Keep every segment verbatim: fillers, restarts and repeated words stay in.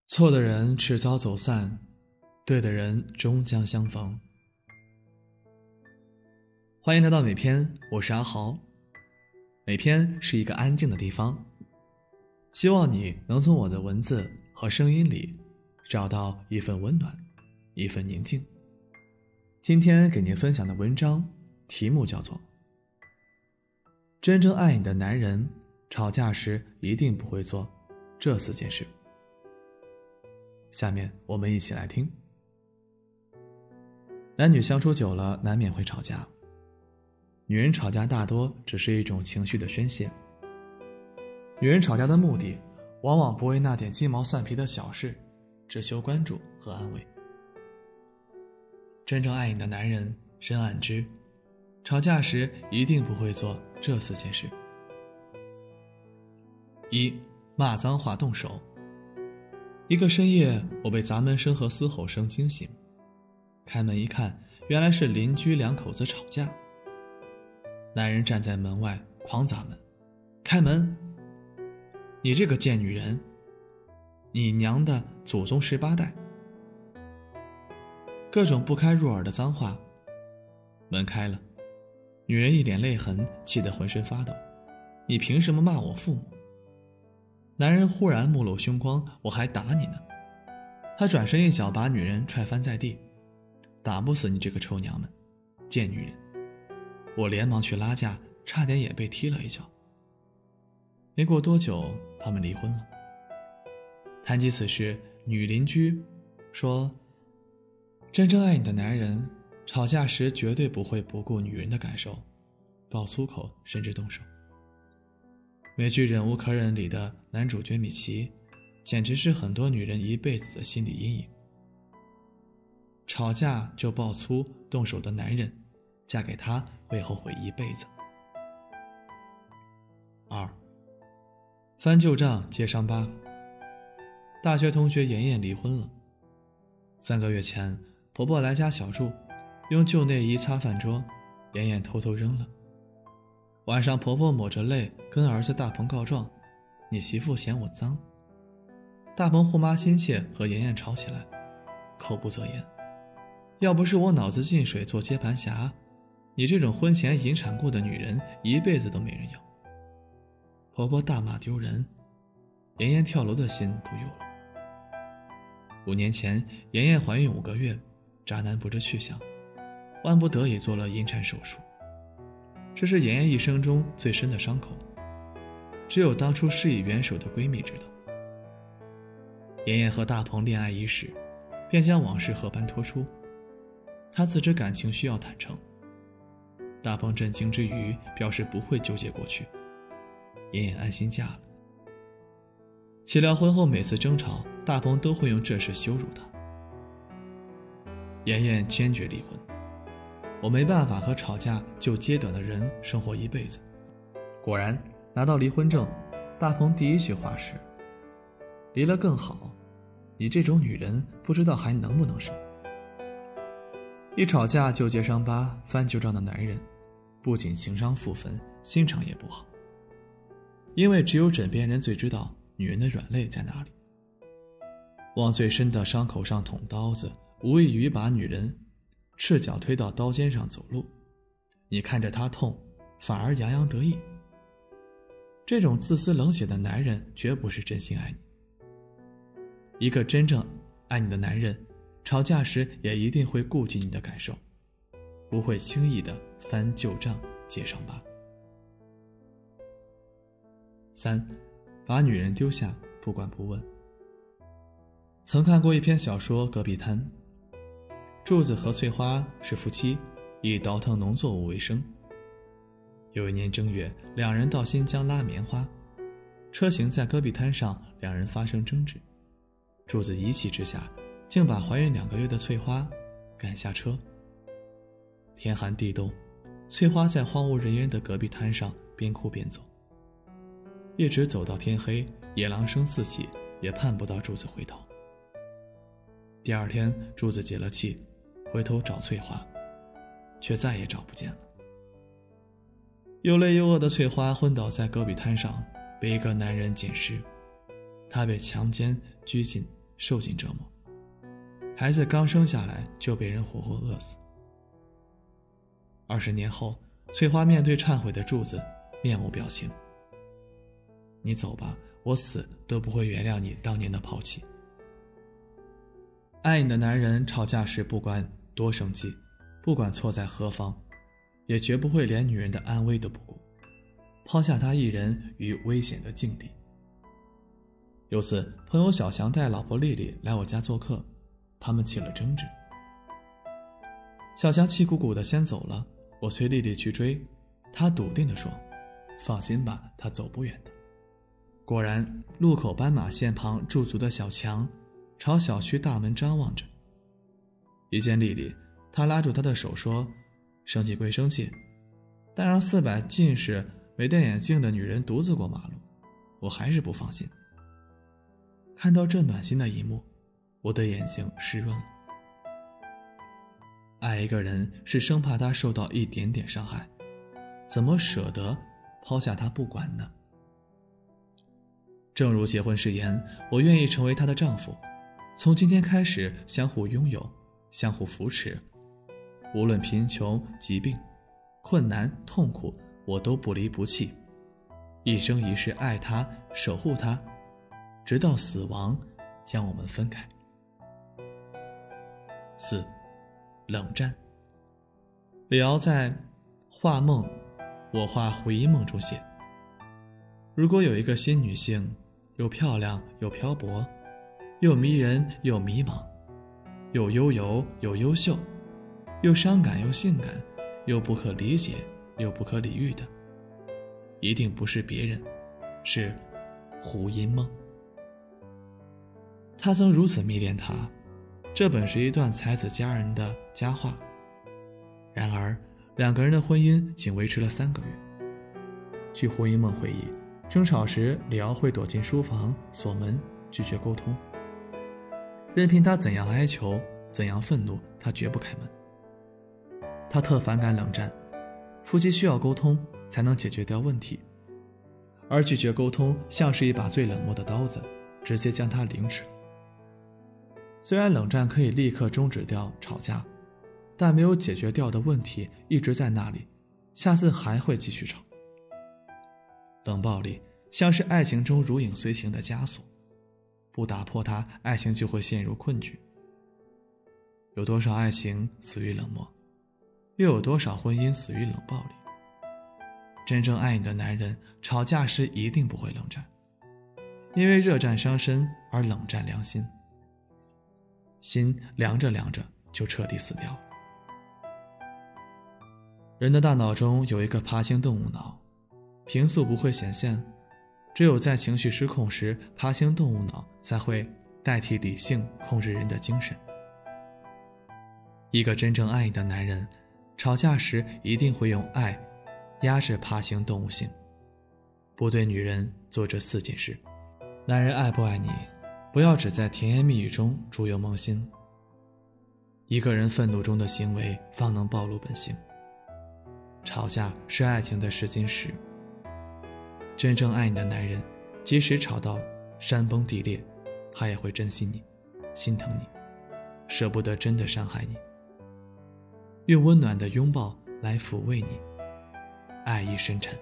错的人迟早走散，对的人终将相逢。欢迎来到美篇，我是阿豪。美篇是一个安静的地方，希望你能从我的文字和声音里找到一份温暖，一份宁静。今天给您分享的文章题目叫做真正爱你的男人吵架时一定不会做这四件事。下面我们一起来听。男女相处久了，难免会吵架。女人吵架大多只是一种情绪的宣泄。女人吵架的目的，往往不为那点鸡毛蒜皮的小事，只求关注和安慰。真正爱你的男人深谙之，吵架时一定不会做这四件事。一、骂脏话动手。一个深夜，我被砸门声和嘶吼声惊醒。开门一看，原来是邻居两口子吵架。男人站在门外狂砸门：“开门！你这个贱女人！你娘的祖宗十八代！”各种不堪入耳的脏话。门开了，女人一脸泪痕，气得浑身发抖：“你凭什么骂我父母？”男人忽然目露凶光：“我还打你呢！”他转身一脚把女人踹翻在地：“打不死你这个臭娘们，贱女人！”我连忙去拉架，差点也被踢了一脚。没过多久，他们离婚了。谈及此事，女邻居说：“真正爱你的男人，吵架时绝对不会不顾女人的感受，爆粗口甚至动手。”美剧《忍无可忍》里的男主角米奇，简直是很多女人一辈子的心理阴影。吵架就爆粗动手的男人，嫁给他会后悔一辈子。二、翻旧账揭伤疤。大学同学妍妍离婚了。三个月前，婆婆来家小住，用旧内衣擦饭桌，妍妍偷偷扔了。晚上，婆婆抹着泪跟儿子大鹏告状：“你媳妇嫌我脏。”大鹏护妈心切，和妍妍吵起来，口不择言：“要不是我脑子进水做接盘侠，你这种婚前引产过的女人一辈子都没人要。”婆婆大骂丢人，妍妍跳楼的心都有了。五年前，妍妍怀孕五个月，渣男不知去向，万不得已做了引产手术。这是妍妍一生中最深的伤口，只有当初施以援手的闺蜜知道。妍妍和大鹏恋爱伊始，便将往事和盘托出。她自知感情需要坦诚。大鹏震惊之余表示不会纠结过去。妍妍安心嫁了。岂料婚后每次争吵，大鹏都会用这事羞辱她。妍妍坚决离婚。我没办法和吵架就揭短的人生活一辈子。果然，拿到离婚证，大鹏第一句话是：“离了更好，你这种女人不知道还能不能生。”一吵架就揭伤疤、翻旧账的男人，不仅情商负分，心肠也不好。因为只有枕边人最知道女人的软肋在哪里。往最深的伤口上捅刀子，无异于把女人赤脚推到刀尖上走路，你看着他痛，反而洋洋得意。这种自私冷血的男人绝不是真心爱你。一个真正爱你的男人，吵架时也一定会顾及你的感受，不会轻易的翻旧账揭伤疤。三、把女人丢下不管不问。曾看过一篇小说《戈壁滩》，柱子和翠花是夫妻，以倒腾农作物为生。有一年正月，两人到新疆拉棉花，车行在戈壁滩上，两人发生争执。柱子一气之下，竟把怀孕两个月的翠花赶下车。天寒地冻，翠花在荒无人烟的戈壁滩上边哭边走，一直走到天黑，野狼声四起，也盼不到柱子回头。第二天，柱子解了气，回头找翠花，却再也找不见了。又累又饿的翠花昏倒在戈壁滩上，被一个男人捡尸。她被强奸、拘禁， 受尽折磨。孩子刚生下来就被人活活饿死。二十年后，翠花面对忏悔的柱子，面无表情。你走吧，我死都不会原谅你当年的抛弃。爱你的男人吵架时不管多生气，不管错在何方，也绝不会连女人的安危都不顾，抛下她一人于危险的境地。有次朋友小强带老婆丽丽来我家做客，他们起了争执。小强气鼓鼓地先走了，我催丽丽去追，她笃定地说，放心吧，她走不远的。果然，路口斑马线旁驻足的小强朝小区大门张望着。一见丽丽，他拉住她的手说，生气归生气，但让四百近视没戴眼镜的女人独自过马路，我还是不放心。看到这暖心的一幕，我的眼睛湿润了。爱一个人是生怕他受到一点点伤害，怎么舍得抛下他不管呢？正如结婚誓言，我愿意成为他的丈夫，从今天开始相互拥有，相互扶持，无论贫穷、疾病、困难、痛苦，我都不离不弃，一生一世爱他，守护他，直到死亡将我们分开。四，冷战。李敖在《画梦，我画回忆梦》中写，如果有一个新女性，又漂亮又漂泊，又迷人又迷茫，又悠游又优秀，又伤感又性感，又不可理解又不可理喻的，一定不是别人，是胡因梦。他曾如此迷恋她，这本是一段才子佳人的佳话。然而两个人的婚姻仅维持了三个月。据胡因梦回忆，争吵时李敖会躲进书房锁门，拒绝沟通，任凭他怎样哀求怎样愤怒，他绝不开门。他特反感冷战，夫妻需要沟通才能解决掉问题，而拒绝沟通像是一把最冷漠的刀子，直接将他凌迟。虽然冷战可以立刻终止掉吵架，但没有解决掉的问题一直在那里，下次还会继续吵。冷暴力像是爱情中如影随形的枷锁，不打破它，爱情就会陷入困局。有多少爱情死于冷漠，又有多少婚姻死于冷暴力？真正爱你的男人吵架时一定不会冷战，因为热战伤身，而冷战凉心，心凉着凉着就彻底死掉了。人的大脑中有一个爬行动物脑，平素不会显现，只有在情绪失控时，爬行动物脑才会代替理性控制人的精神。一个真正爱你的男人，吵架时一定会用爱压制爬行动物性，不对女人做这四件事。男人爱不爱你，不要只在甜言蜜语中猪油蒙心。一个人愤怒中的行为方能暴露本性。吵架是爱情的试金石，真正爱你的男人，即使吵到山崩地裂，他也会珍惜你，心疼你，舍不得真的伤害你，用温暖的拥抱来抚慰你，爱意深沉。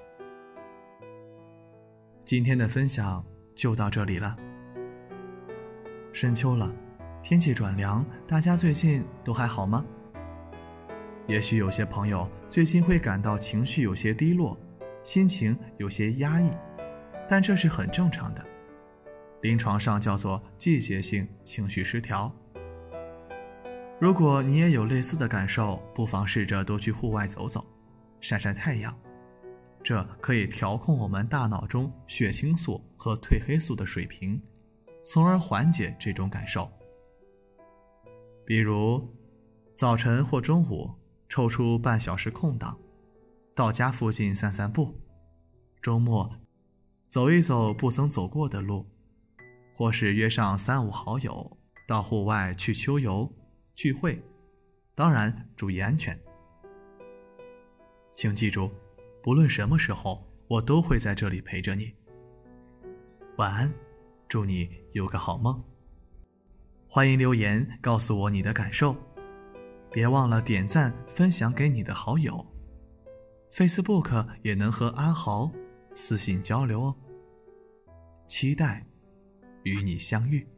今天的分享就到这里了。深秋了，天气转凉，大家最近都还好吗？也许有些朋友最近会感到情绪有些低落，心情有些压抑，但这是很正常的，临床上叫做季节性情绪失调。如果你也有类似的感受，不妨试着多去户外走走，晒晒太阳，这可以调控我们大脑中血清素和褪黑素的水平，从而缓解这种感受。比如早晨或中午抽出半小时空档，到家附近散散步，周末走一走不曾走过的路，或是约上三五好友到户外去秋游聚会，当然注意安全。请记住，不论什么时候，我都会在这里陪着你。晚安，祝你有个好梦。 欢迎留言告诉我你的感受，别忘了点赞分享给你的好友。Facebook 也能和阿豪私信交流哦，期待与你相遇。